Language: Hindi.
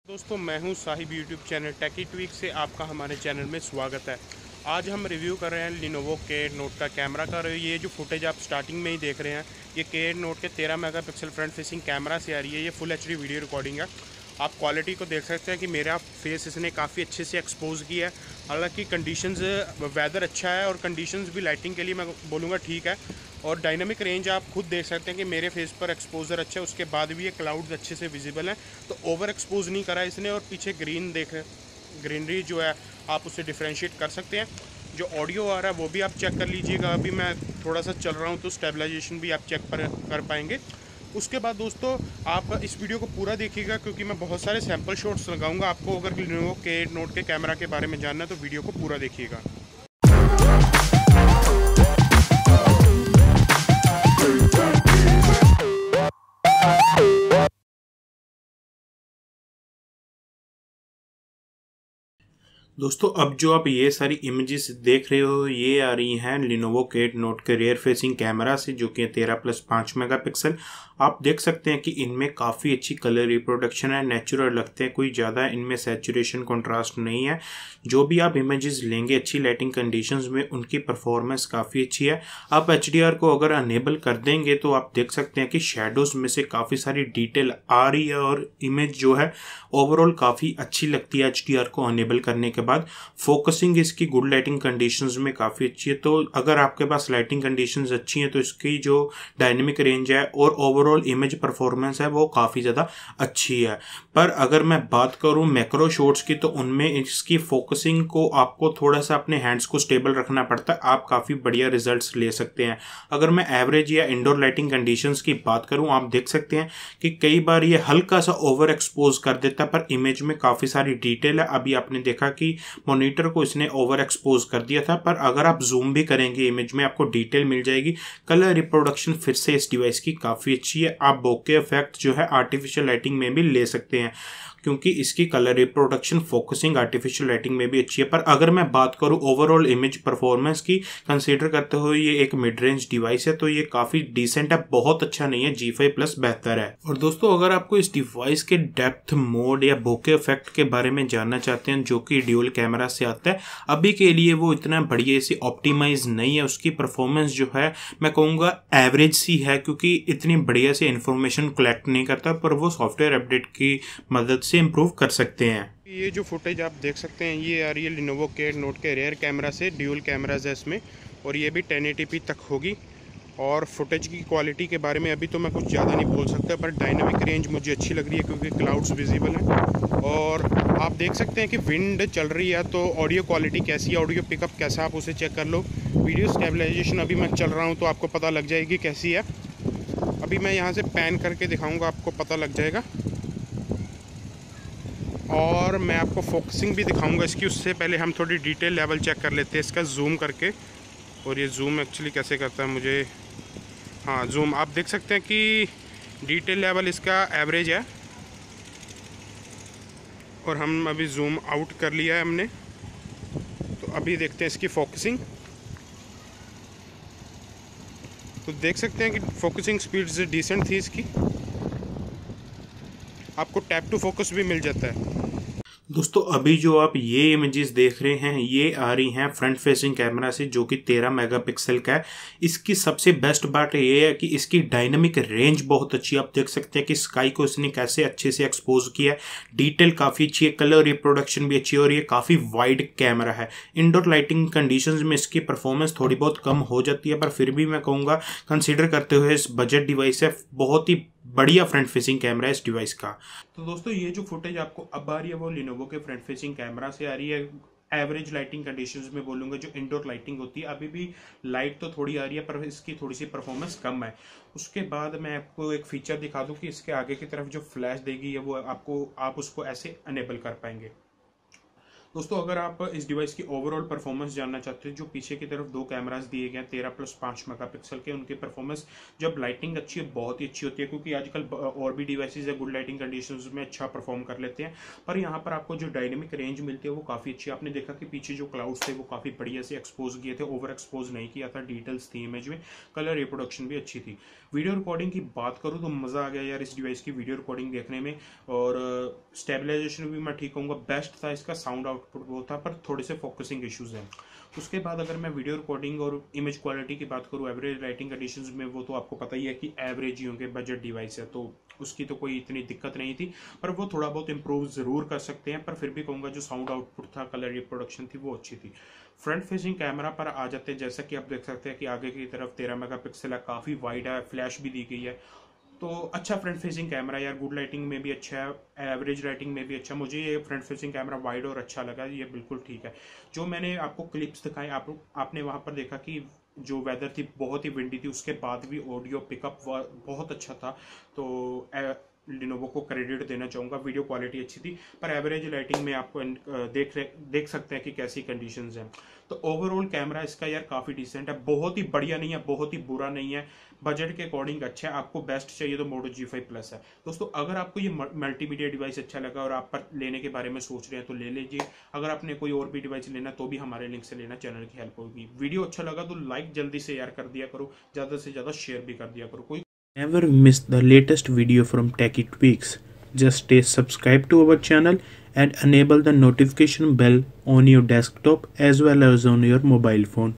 दोस्तों मैं हूं Sahib YouTube channel techie tweak से आपका हमारे चैनल में स्वागत है। आज हम रिव्यू कर रहे हैं लिनोवो के नोट का कैमरा का। ये जो फुटेज आप स्टार्टिंग में ही देख रहे हैं ये के नोट के 13 मेगापिक्सल फ्रंट फेसिंग कैमरा से आ रही है। ये फुल एचडी वीडियो रिकॉर्डिंग है। आप क्वालिटी को देख सकते हैं कि मेरा फेस इसने काफ़ी अच्छे से एक्सपोज किया है। हालांकि कंडीशंस वेदर अच्छा है और कंडीशंस भी लाइटिंग के लिए मैं बोलूँगा ठीक है। और डायनामिक रेंज आप खुद देख सकते हैं कि मेरे फेस पर एक्सपोजर अच्छा है, उसके बाद भी ये क्लाउड्स अच्छे से विजिबल हैं। तो ओवर एक्सपोज नहीं करा इसने। और पीछे ग्रीनरी जो है आप उससे डिफ्रेंशिएट कर सकते हैं। जो ऑडियो आ रहा है वो भी आप चेक कर लीजिएगा। अभी मैं थोड़ा सा चल रहा हूँ तो स्टेबलाइजेशन भी आप चेक कर पाएंगे। उसके बाद दोस्तों आप इस वीडियो को पूरा देखिएगा क्योंकि मैं बहुत सारे सैम्पल शॉट्स लगाऊंगा। आपको अगर लिनोवो के नोट के कैमरा के बारे में जानना है तो वीडियो को पूरा देखिएगा। दोस्तों अब जो आप ये सारी इमेजेस देख रहे हो ये आ रही हैं लिनोवो के नोट के रियर फेसिंग कैमरा से, जो कि 13+5 मेगापिक्सल। आप देख सकते हैं कि इनमें काफ़ी अच्छी कलर रिप्रोडक्शन है, नेचुरल लगते हैं, कोई ज़्यादा इनमें सैचुरेशन कंट्रास्ट नहीं है। जो भी आप इमेजेस लेंगे अच्छी लाइटिंग कंडीशंस में उनकी परफॉर्मेंस काफ़ी अच्छी है। आप HDR को अगर अनेबल कर देंगे तो आप देख सकते हैं कि शेडोज़ में से काफ़ी सारी डिटेल आ रही है और इमेज जो है ओवरऑल काफ़ी अच्छी लगती है HDR को अनेबल करने के बाद। फोकसिंग इसकी गुड लाइटिंग कंडीशंस में काफ़ी अच्छी है। तो अगर आपके पास लाइटिंग कंडीशंस अच्छी हैं तो इसकी जो डायनेमिक रेंज है और ओवरऑल इमेज परफॉर्मेंस है वो काफ़ी ज़्यादा अच्छी है। पर अगर मैं बात करूं मैक्रो शॉट्स की तो उनमें इसकी फोकसिंग को आपको थोड़ा सा अपने हैंड्स को स्टेबल रखना पड़ता है। आप काफ़ी बढ़िया रिजल्ट्स ले सकते हैं। अगर मैं एवरेज या इंडोर लाइटिंग कंडीशंस की बात करूं आप देख सकते हैं कि कई बार ये हल्का सा ओवर एक्सपोज कर देता है पर इमेज में काफ़ी सारी डिटेल है। अभी आपने देखा कि मॉनिटर को इसने ओवर एक्सपोज कर दिया था, पर अगर आप जूम भी करेंगे इमेज में आपको डिटेल मिल जाएगी। कलर रिप्रोडक्शन फिर से इस डिवाइस की काफ़ी अच्छी है। आप बोके इफेक्ट जो है आर्टिफिशियल लाइटिंग में भी ले सकते हैं क्योंकि इसकी colour reproduction focusing artificial lighting में भी अच्छी है। पर अगर मैं बात करूं ओवरऑल इमेज परफॉर्मेंस की कंसीडर करते हुए ये एक मिड रेंज डिवाइस है तो ये काफ़ी डिसेंट है, बहुत अच्छा नहीं है, G5+ बेहतर है। और दोस्तों अगर आपको इस डिवाइस के डेप्थ मोड या बोके इफेक्ट के बारे में जानना चाहते हैं जो कि ड्यूल कैमरा से आता है, अभी के लिए वो इतना बढ़िया से ऑप्टिमाइज नहीं है। उसकी परफॉर्मेंस जो है मैं कहूँगा एवरेज सी है क्योंकि इतनी बढ़िया से इंफॉर्मेशन कलेक्ट नहीं करता, पर वो सॉफ्टवेयर अपडेट की मदद से इम्प्रूव कर सकते हैं। ये जो फुटेज आप देख सकते हैं ये आ रही है लिनोवो के नोट के रियर कैमरा से। ड्यूल कैमराज है इसमें और ये भी 1080p तक होगी। और फुटेज की क्वालिटी के बारे में अभी तो मैं कुछ ज़्यादा नहीं बोल सकता, पर डायनामिक रेंज मुझे अच्छी लग रही है क्योंकि क्लाउड्स विजिबल हैं। और आप देख सकते हैं कि विंड चल रही है तो ऑडियो क्वालिटी कैसी है, ऑडियो पिकअप कैसा, आप उसे चेक कर लो। वीडियो स्टेबलाइजेशन अभी मैं चल रहा हूँ तो आपको पता लग जाएगी कैसी है। अभी मैं यहाँ से पैन करके दिखाऊँगा, आपको पता लग जाएगा। और मैं आपको फोकसिंग भी दिखाऊंगा इसकी। उससे पहले हम थोड़ी डिटेल लेवल चेक कर लेते हैं इसका जूम करके। और ये जूम एक्चुअली कैसे करता है मुझे, हाँ जूम आप देख सकते हैं कि डिटेल लेवल इसका एवरेज है। और हम अभी जूम आउट कर लिया है हमने, तो अभी देखते हैं इसकी फोकसिंग। तो देख सकते हैं कि फोकसिंग स्पीड डिसेंट थी इसकी। आपको टैप टू फोकस भी मिल जाता है। दोस्तों अभी जो आप ये इमेजेस देख रहे हैं ये आ रही हैं फ्रंट फेसिंग कैमरा से जो कि 13 मेगापिक्सल का है। इसकी सबसे बेस्ट बात ये है कि इसकी डायनामिक रेंज बहुत अच्छी है। आप देख सकते हैं कि स्काई को इसने कैसे अच्छे से एक्सपोज किया है, डिटेल काफ़ी अच्छी है, कलर रिप्रोडक्शन भी अच्छी है और ये काफ़ी वाइड कैमरा है। इंडोर लाइटिंग कंडीशंस में इसकी परफॉर्मेंस थोड़ी बहुत कम हो जाती है, पर फिर भी मैं कहूँगा कंसिडर करते हुए इस बजट डिवाइस है बहुत ही बढ़िया फ्रंट फेसिंग कैमरा है इस डिवाइस का। तो दोस्तों ये जो फुटेज आपको अब आ रही है वो लिनोवो के फ्रंट फेसिंग कैमरा से आ रही है। एवरेज लाइटिंग कंडीशंस में बोलूँगा, जो इंडोर लाइटिंग होती है। अभी भी लाइट तो थोड़ी आ रही है पर इसकी थोड़ी सी परफॉर्मेंस कम है। उसके बाद मैं आपको एक फीचर दिखा दूं कि इसके आगे की तरफ जो फ्लैश देगी है वो आपको आप उसको ऐसे अनेबल कर पाएंगे। दोस्तों अगर आप इस डिवाइस की ओवरऑल परफॉर्मेंस जानना चाहते हैं, जो पीछे की तरफ दो कैमरास दिए गए हैं 13+5 मेगापिक्सल के, उनकी परफॉर्मेंस जब लाइटिंग अच्छी है बहुत ही अच्छी होती है, क्योंकि आजकल और भी डिवाइसेज है गुड लाइटिंग कंडीशंस में अच्छा परफॉर्म कर लेते हैं, पर यहाँ पर आपको जो डायनेमिक रेंज मिलती है वो काफ़ी अच्छी है। आपने देखा कि पीछे जो क्लाउड्स थे वो काफ़ी बढ़िया से एक्सपोज किए थे, ओवर एक्सपोज नहीं किया था, डिटेल्स थी इमेज में, कलर रिप्रोडक्शन भी अच्छी थी। वीडियो रिकॉर्डिंग की बात करूँ तो मज़ा आ गया यार इस डिवाइस की वीडियो रिकॉर्डिंग देखने में, और स्टेबलाइजेशन भी मैं ठीक कहूँगा बेस्ट था। इसका साउंड आउटपुट वो था, पर थोड़े से फोकसिंग इश्यूज हैं। उसके बाद अगर मैं वीडियो रिकॉर्डिंग और इमेज क्वालिटी की बात करूँ एवरेज लाइटिंग कंडीशंस में, वो तो आपको पता ही है कि एवरेज ही होंगे, बजट डिवाइस है तो उसकी तो कोई इतनी दिक्कत नहीं थी, पर वो थोड़ा बहुत इंप्रूव जरूर कर सकते हैं। पर फिर भी कहूँगा जो साउंड आउटपुट था, कलर रिप्रोडक्शन थी, वो अच्छी थी। फ्रंट फेसिंग कैमरा पर आ जाते हैं, जैसा कि आप देख सकते हैं कि आगे की तरफ 13 मेगापिक्सल है, काफ़ी वाइड है, फ्लैश भी दी गई है, तो अच्छा फ्रंट फेसिंग कैमरा यार, गुड लाइटिंग में भी अच्छा है, एवरेज लाइटिंग में भी अच्छा। मुझे ये फ्रंट फेसिंग कैमरा वाइड और अच्छा लगा, ये बिल्कुल ठीक है। जो मैंने आपको क्लिप्स दिखाई, आपने वहाँ पर देखा कि जो वेदर थी बहुत ही विंडी थी, उसके बाद भी ऑडियो पिकअप बहुत अच्छा था, तो लिनोवो को क्रेडिट देना चाहूँगा। वीडियो क्वालिटी अच्छी थी, पर एवरेज लाइटिंग में आपको देख सकते हैं कि कैसी कंडीशंस हैं। तो ओवरऑल कैमरा इसका यार काफ़ी डिसेंट है, बहुत ही बढ़िया नहीं है, बहुत ही बुरा नहीं है, बजट के अकॉर्डिंग अच्छा है। आपको बेस्ट चाहिए तो मोटो G5 प्लस है। दोस्तों अगर आपको ये मल्टीमीडिया डिवाइस अच्छा लगा और आप पर लेने के बारे में सोच रहे हैं तो ले लीजिए। अगर आपने कोई और भी डिवाइस लेना तो भी हमारे लिंक से लेना, चैनल की हेल्प होगी। वीडियो अच्छा लगा तो लाइक जल्दी से यार कर दिया करो, ज़्यादा से ज़्यादा शेयर भी कर दिया करो। कोई Never miss the latest video from Techie Tweaks. Just stay subscribed to our channel and enable the notification bell on your desktop as well as on your mobile phone.